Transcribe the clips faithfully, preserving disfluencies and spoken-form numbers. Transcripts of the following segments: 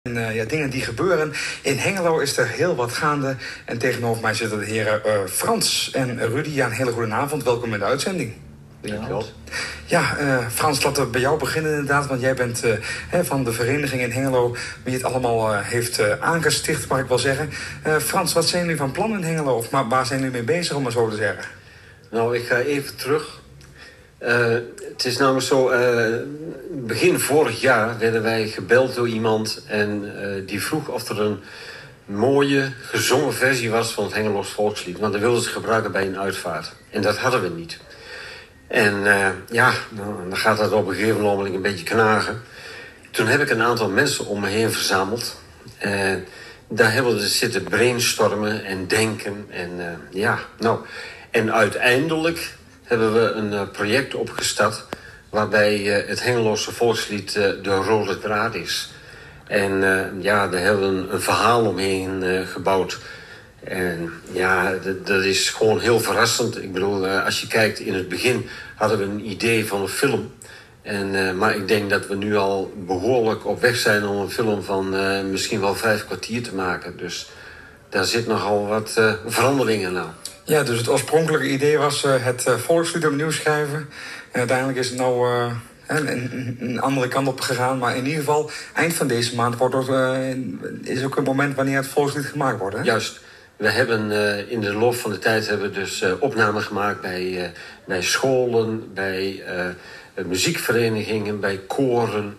En, uh, ja, dingen die gebeuren. In Hengelo is er heel wat gaande. En tegenover mij zitten de heren uh, Frans en Rudy. Ja, een hele goede avond. Welkom in de uitzending. Dankjewel. Ja, uh, Frans, laten we bij jou beginnen inderdaad. Want jij bent uh, hè, van de vereniging in Hengelo die het allemaal uh, heeft uh, aangesticht, mag ik wel zeggen. Uh, Frans, wat zijn jullie van plan in Hengelo? Of maar, waar zijn jullie mee bezig, om maar zo te zeggen? Nou, ik ga even terug. Uh, het is namelijk zo, uh, begin vorig jaar werden wij gebeld door iemand en uh, die vroeg of er een mooie gezongen versie was van het Hengeloos volkslied. Want dat wilden ze gebruiken bij een uitvaart. En dat hadden we niet. En uh, ja, dan gaat dat op een gegeven moment een beetje knagen. Toen heb ik een aantal mensen om me heen verzameld. Uh, daar hebben we zitten brainstormen en denken. En uh, ja, nou, en uiteindelijk hebben we een uh, project opgestart waarbij uh, het Hengeloze volkslied uh, de rode draad is. En uh, ja, daar hebben we een, een verhaal omheen uh, gebouwd. En ja, d- dat is gewoon heel verrassend. Ik bedoel, uh, als je kijkt, in het begin hadden we een idee van een film. En, uh, maar ik denk dat we nu al behoorlijk op weg zijn om een film van uh, misschien wel vijf kwartier te maken. Dus daar zit nogal wat uh, veranderingen aan. Ja, dus het oorspronkelijke idee was uh, het uh, volkslied opnieuw schrijven. En uiteindelijk is het nou uh, een, een andere kant op gegaan. Maar in ieder geval, eind van deze maand wordt het, uh, is ook een moment wanneer het volkslied gemaakt wordt. Hè? Juist. We hebben uh, in de loop van de tijd hebben we dus uh, opnamen gemaakt bij, uh, bij scholen, bij uh, muziekverenigingen, bij koren.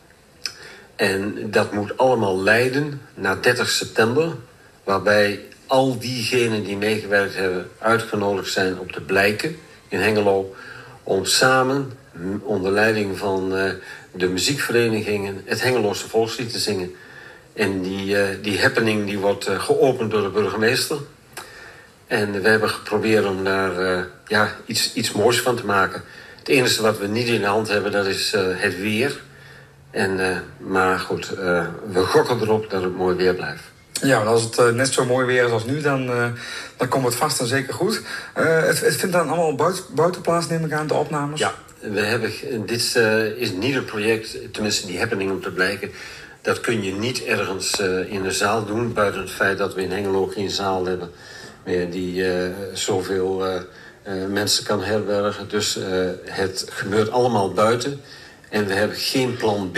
En dat moet allemaal leiden naar dertig september, waarbij al diegenen die meegewerkt hebben uitgenodigd zijn op de Blijken in Hengelo om samen onder leiding van uh, de muziekverenigingen het Hengeloze volkslied te zingen. En die, uh, die happening die wordt uh, geopend door de burgemeester. En we hebben geprobeerd om daar uh, ja, iets, iets moois van te maken. Het enige wat we niet in de hand hebben, dat is uh, het weer. En, uh, maar goed, uh, we gokken erop dat het mooi weer blijft. Ja, want als het uh, net zo mooi weer is als nu, dan, uh, dan komt het vast en zeker goed. Uh, het, het vindt dan allemaal buiten, buiten plaats, neem ik aan, de opnames? Ja, we hebben, dit uh, is niet een project, tenminste die happening om te blijken. Dat kun je niet ergens uh, in de zaal doen, buiten het feit dat we in Hengelo geen zaal hebben meer die uh, zoveel uh, uh, mensen kan herbergen. Dus uh, het gebeurt allemaal buiten. En we hebben geen plan B.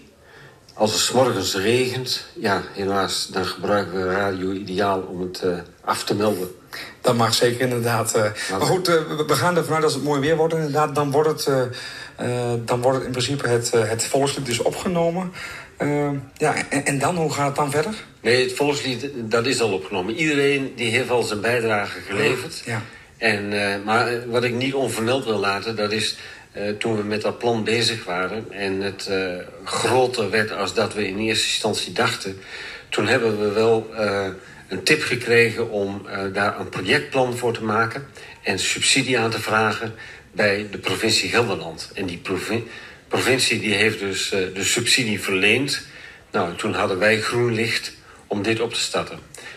Als het 's morgens regent, ja, helaas, dan gebruiken we Radio Ideaal om het uh, af te melden. Dat mag zeker inderdaad. Uh, maar goed, uh, we gaan ervan uit als het mooi weer wordt inderdaad. Dan wordt het, uh, uh, dan wordt het in principe het, uh, het volkslied dus opgenomen. Uh, ja, en, en dan, hoe gaat het dan verder? Nee, het volkslied, dat is al opgenomen. Iedereen die heeft al zijn bijdrage geleverd. Ja. En, uh, maar wat ik niet onvermeld wil laten, dat is uh, toen we met dat plan bezig waren en het uh, groter werd als dat we in eerste instantie dachten, toen hebben we wel uh, een tip gekregen om uh, daar een projectplan voor te maken en subsidie aan te vragen bij de provincie Gelderland. En die provincie provincie die heeft dus uh, de subsidie verleend. Nou, toen hadden wij groen licht om dit op te starten.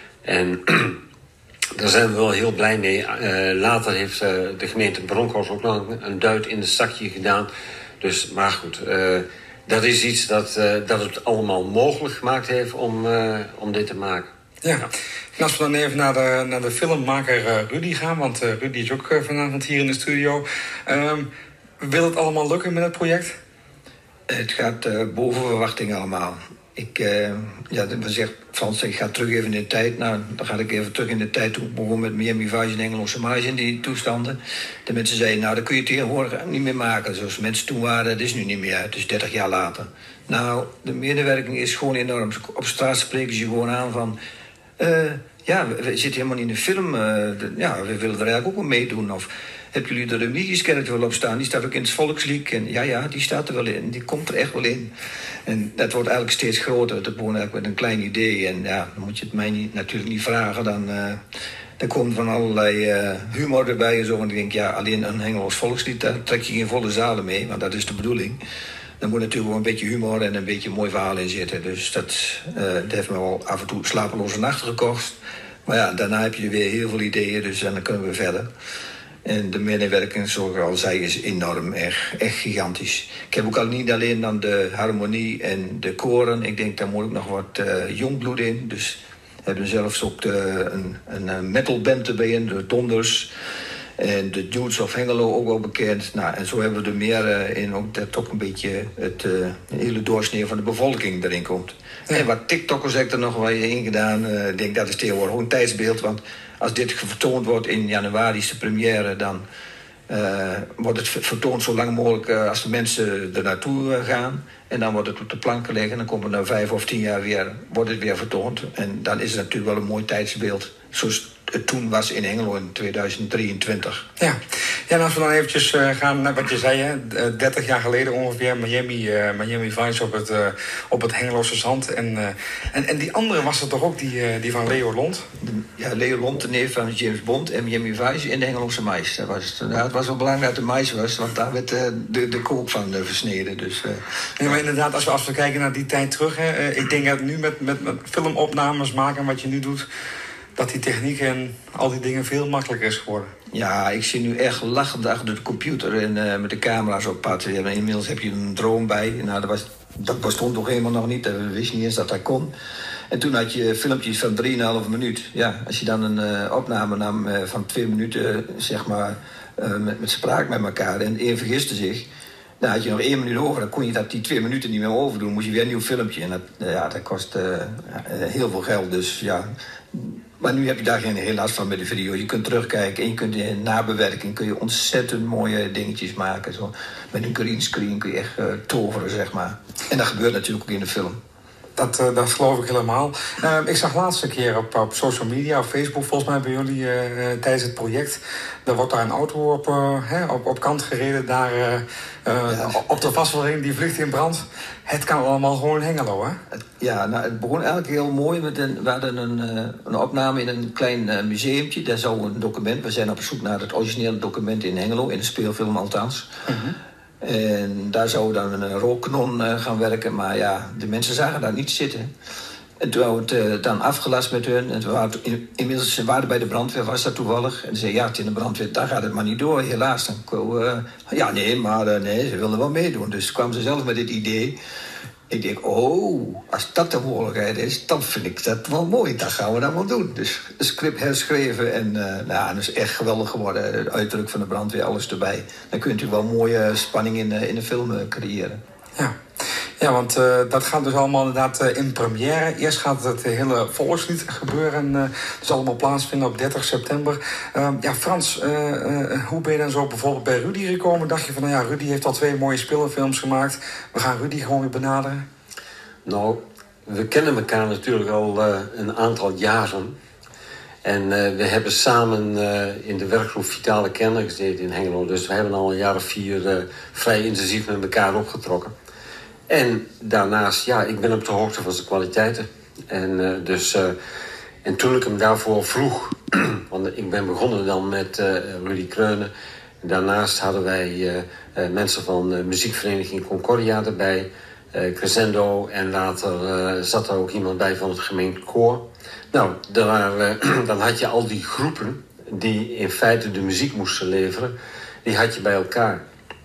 En daar zijn we wel heel blij mee. Uh, later heeft uh, de gemeente Bronkhorst ook nog een duit in het zakje gedaan. Dus, maar goed, uh, dat is iets dat, uh, dat het allemaal mogelijk gemaakt heeft om, uh, om dit te maken. Ja. Ja. En als we dan even naar de, naar de filmmaker uh, Rudy gaan, want uh, Rudy is ook uh, vanavond hier in de studio. Um, wil het allemaal lukken met het project? Het gaat uh, boven verwachting allemaal. Ik, uh, ja, dan zegt Frans, ik ga terug even in de tijd. Nou, dan ga ik even terug in de tijd toen ik begon met Miami Vice en Engeloze Marge in die toestanden. De mensen zeiden, nou, dat kun je tegenwoordig niet meer maken. Zoals mensen toen waren, dat is nu niet meer. Het is dertig jaar later. Nou, de medewerking is gewoon enorm. Op straat spreken ze je gewoon aan van, Uh, ja, we, we zitten helemaal in de film. Uh, de, ja, we willen er eigenlijk ook wel meedoen. Of hebben jullie de Remigiuskerk wel op staan? Die staat ook in het volkslied. En ja, ja, die staat er wel in. Die komt er echt wel in. En dat wordt eigenlijk steeds groter. Dat begon eigenlijk met een klein idee. En ja, dan moet je het mij niet, natuurlijk niet vragen. Dan, uh, dan komt van allerlei uh, humor erbij. En zo. En ik denk, ja, alleen een Hengeloos volkslied, daar trek je geen volle zalen mee. Want dat is de bedoeling. Er moet natuurlijk wel een beetje humor en een beetje een mooi verhaal in zitten. Dus dat, uh, dat heeft me wel af en toe slapeloze nachten gekost. Maar ja, daarna heb je weer heel veel ideeën, dus dan kunnen we verder. En de medewerking, zoals ik al zei, is enorm, echt, echt gigantisch. Ik heb ook al niet alleen dan de harmonie en de koren. Ik denk, daar moet ook nog wat uh, jongbloed in. Dus we hebben zelfs ook de, een, een metalband erbij in, de Donders. En de Dudes of Hengelo ook wel bekend. Nou, en zo hebben we er meer uh, in, ook dat toch een beetje het uh, hele doorsnee van de bevolking erin komt. Ja. En wat TikTokkers heb ik er nog wel in gedaan. Uh, ik denk dat is tegenwoordig ook een tijdsbeeld. Want als dit vertoond wordt in januari, is de première, dan uh, wordt het vertoond zo lang mogelijk uh, als de mensen er naartoe uh, gaan. En dan wordt het op de plank gelegd en dan komt het na vijf of tien jaar weer, wordt het weer vertoond. En dan is het natuurlijk wel een mooi tijdsbeeld. Zoals het toen was in Hengelo in tweeduizend drieëntwintig. Ja, ja en als we dan eventjes uh, gaan naar wat je zei, hè, dertig jaar geleden ongeveer, Miami, uh, Miami Vice op het, uh, op het Hengeloze zand. En, uh, en, en die andere was er toch ook, die, uh, die van Leo Lont? Ja, Leo Lont, de neef van James Bond en Miami Vice in de Hengeloze mais. Dat was, nou, het was wel belangrijk dat het mais was, want daar werd uh, de, de koop van uh, versneden. Dus, uh, nee, maar inderdaad, als we, als we kijken naar die tijd terug, hè, uh, ik denk dat nu met, met, met filmopnames maken wat je nu doet, dat die techniek en al die dingen veel makkelijker is geworden. Ja, ik zie nu echt lachend achter de computer en uh, met de camera's op pad. Ja, inmiddels heb je een drone bij. Nou, dat, was, dat bestond toch helemaal nog niet. We wisten niet eens dat dat kon. En toen had je filmpjes van drieënhalve minuut. Ja, als je dan een uh, opname nam uh, van twee minuten, uh, zeg maar, uh, met, met spraak met elkaar en één vergiste zich, dan had je nog één minuut over. Dan kon je dat die twee minuten niet meer overdoen. Moest je weer een nieuw filmpje. En dat, uh, ja, dat kost uh, heel veel geld. Dus ja. Maar nu heb je daar geen heel last van met de video. Je kunt terugkijken en je kunt in nabewerking kun je ontzettend mooie dingetjes maken. Zo. Met een greenscreen kun je echt uh, toveren, zeg maar. En dat gebeurt natuurlijk ook in de film. Dat, uh, dat geloof ik helemaal. Uh, ik zag laatste keer op, op social media, op Facebook volgens mij bij jullie uh, tijdens het project. Er wordt daar een auto op, uh, hè, op, op kant gereden, daar uh, uh, ja. op de vaststelling, die vliegt in brand. Het kan allemaal gewoon in Hengelo, hè? Ja, nou, het begon eigenlijk heel mooi. Met een, we hadden een, uh, een opname in een klein uh, museumpje. Daar zou een document, we zijn op zoek naar het originele document in Hengelo, in de speelfilm althans. Uh-huh. En daar zou dan een rookkanon uh, gaan werken, maar ja, de mensen zagen daar niet zitten. En toen hadden we het uh, dan afgelast met hun. En we waren in, inmiddels waren bij de brandweer, was dat toevallig. En ze zei, ja, het in de brandweer, daar gaat het maar niet door, helaas. Dan kwam, uh, ja, nee, maar uh, nee, ze wilden wel meedoen. Dus kwamen ze zelf met dit idee. Ik denk, oh, als dat de mogelijkheid is, dan vind ik dat wel mooi. Dat gaan we dan wel doen. Dus een script herschreven en uh, nou, dat is echt geweldig geworden. Het uiterlijk van de brandweer, alles erbij. Dan kun je natuurlijk wel mooie spanning in, uh, in de film uh, creëren. Ja. Ja, want uh, dat gaat dus allemaal inderdaad uh, in première. Eerst gaat het hele volkslied gebeuren. Uh, dus allemaal plaatsvinden op dertig september. Uh, ja, Frans, uh, uh, hoe ben je dan zo bijvoorbeeld bij Rudy gekomen? Dacht je van, nou ja, Rudy heeft al twee mooie speelfilms gemaakt. We gaan Rudy gewoon weer benaderen. Nou, we kennen elkaar natuurlijk al uh, een aantal jaren. En uh, we hebben samen uh, in de werkgroep Vitale Kern gezeten in Hengelo. Dus we hebben al een jaar of vier uh, vrij intensief met elkaar opgetrokken. En daarnaast, ja, ik ben op de hoogte van zijn kwaliteiten. En, uh, dus, uh, en toen ik hem daarvoor vroeg, want ik ben begonnen dan met uh, Rudy Kreunen. Daarnaast hadden wij uh, uh, mensen van de muziekvereniging Concordia erbij, uh, Crescendo. En later uh, zat er ook iemand bij van het gemeente koor. Nou, daar, uh, dan had je al die groepen die in feite de muziek moesten leveren, die had je bij elkaar.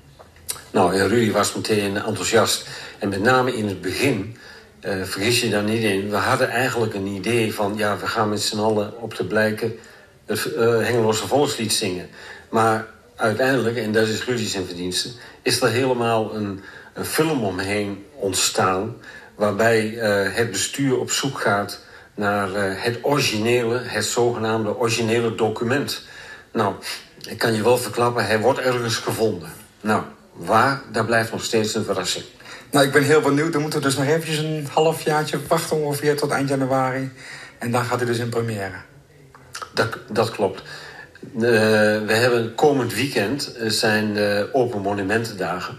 Nou, en Rudy was meteen enthousiast. En met name in het begin, uh, vergis je daar niet in, we hadden eigenlijk een idee van, ja, we gaan met z'n allen op de blijken het uh, Hengeloze volkslied zingen. Maar uiteindelijk, en dat is Rudy zijn verdienste, is er helemaal een, een film omheen ontstaan, waarbij uh, het bestuur op zoek gaat naar uh, het originele, het zogenaamde originele document. Nou, ik kan je wel verklappen, hij wordt ergens gevonden. Nou, waar, dat blijft nog steeds een verrassing. Nou, ik ben heel benieuwd. Dan moeten we dus nog eventjes een halfjaartje wachten ongeveer tot eind januari. En dan gaat hij dus in première. Dat, dat klopt. Uh, we hebben komend weekend zijn uh, Open Monumentendagen.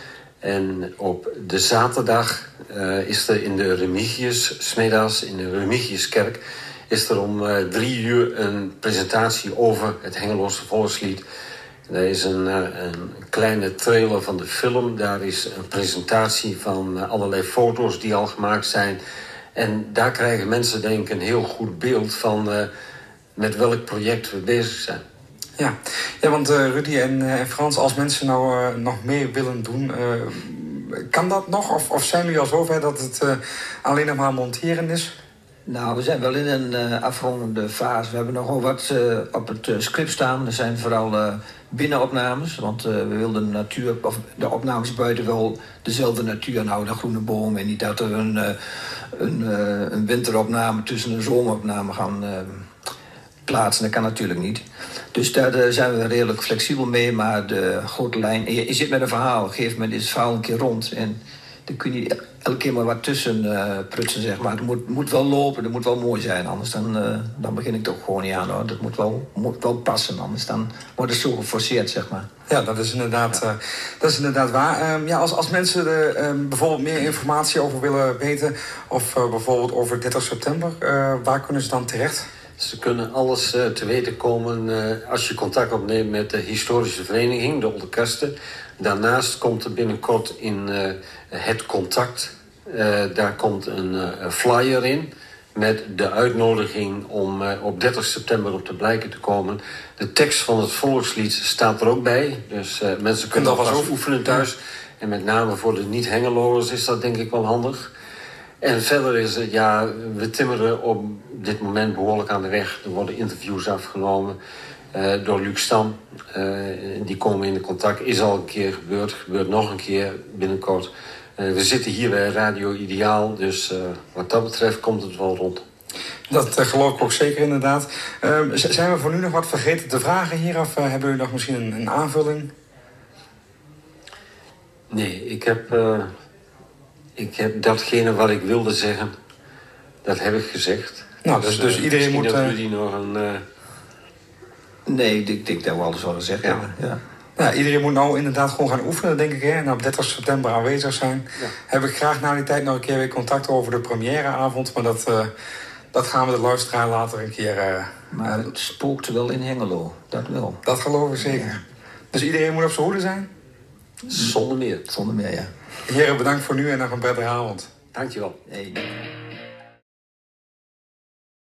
En op de zaterdag uh, is er in de Remigius, 's middags in de Remigiuskerk, is er om uh, drie uur een presentatie over het Hengeloze volkslied. Er is een, een kleine trailer van de film. Daar is een presentatie van allerlei foto's die al gemaakt zijn. En daar krijgen mensen denk ik een heel goed beeld van uh, met welk project we bezig zijn. Ja, ja want uh, Rudy en, uh, en Frans, als mensen nou uh, nog mee willen doen, uh, kan dat nog? Of, of zijn jullie al zover dat het uh, alleen nog maar monteren is? Nou, we zijn wel in een uh, afrondende fase. We hebben nogal wat uh, op het uh, script staan. Er zijn vooral uh, binnenopnames. Want uh, we wilden de natuur, of de opnames buiten wel dezelfde natuur houden. Groene bomen. En niet dat er een, uh, een, uh, een winteropname tussen een zomeropname gaan uh, plaatsen. Dat kan natuurlijk niet. Dus daar uh, zijn we redelijk flexibel mee. Maar de grote lijn... Je, je zit met een verhaal. Op een gegeven moment is het verhaal een keer rond. En dan kun je elke keer maar wat tussen uh, prutsen, zeg maar. Het moet, moet wel lopen, het moet wel mooi zijn. Anders dan, uh, dan begin ik toch gewoon niet aan, hoor. Dat moet wel, moet wel passen, anders dan wordt het zo geforceerd, zeg maar. Ja, dat is inderdaad, ja. uh, dat is inderdaad waar. Um, ja, als, als mensen er um, bijvoorbeeld meer informatie over willen weten... of uh, bijvoorbeeld over dertig september, uh, waar kunnen ze dan terecht? Ze kunnen alles uh, te weten komen uh, als je contact opneemt met de historische vereniging, de Olde Kasten. Daarnaast komt er binnenkort in uh, het contact, uh, daar komt een uh, flyer in met de uitnodiging om uh, op dertig september op de Blijken te komen. De tekst van het volkslied staat er ook bij, dus uh, mensen kunnen alvast oefenen thuis. En met name voor de niet-hengeloers is dat denk ik wel handig. En verder is het, ja, we timmeren op dit moment behoorlijk aan de weg. Er worden interviews afgenomen uh, door Luc Stam. Uh, die komen in de contact. Is al een keer gebeurd, gebeurt nog een keer binnenkort. Uh, we zitten hier bij Radio Ideaal, dus uh, wat dat betreft komt het wel rond. Dat uh, geloof ik ook zeker inderdaad. Uh, zijn we voor nu nog wat vergeten te vragen hier? Of uh, hebben jullie nog misschien een, een aanvulling? Nee, ik heb... Uh, Ik heb datgene wat ik wilde zeggen, dat heb ik gezegd. Nou, dus, dus uh, iedereen moet... dat jullie nog een... Uh... Nee, ik denk dat we alles wel gezegd ja. hebben. Ja. Ja, iedereen moet nou inderdaad gewoon gaan oefenen, denk ik. Hè? En op dertig september aanwezig zijn. Ja. Heb ik graag na die tijd nog een keer weer contact over de premièreavond. Maar dat, uh, dat gaan we de luisteraar later een keer... Uh, maar het spookt wel in Hengelo, dat wel. Dat geloof ik zeker. Ja. Dus iedereen moet op zijn hoede zijn? Zonder meer. Zonder meer, ja. Heren, bedankt voor nu en nog een prettige avond. Dankjewel. Hey.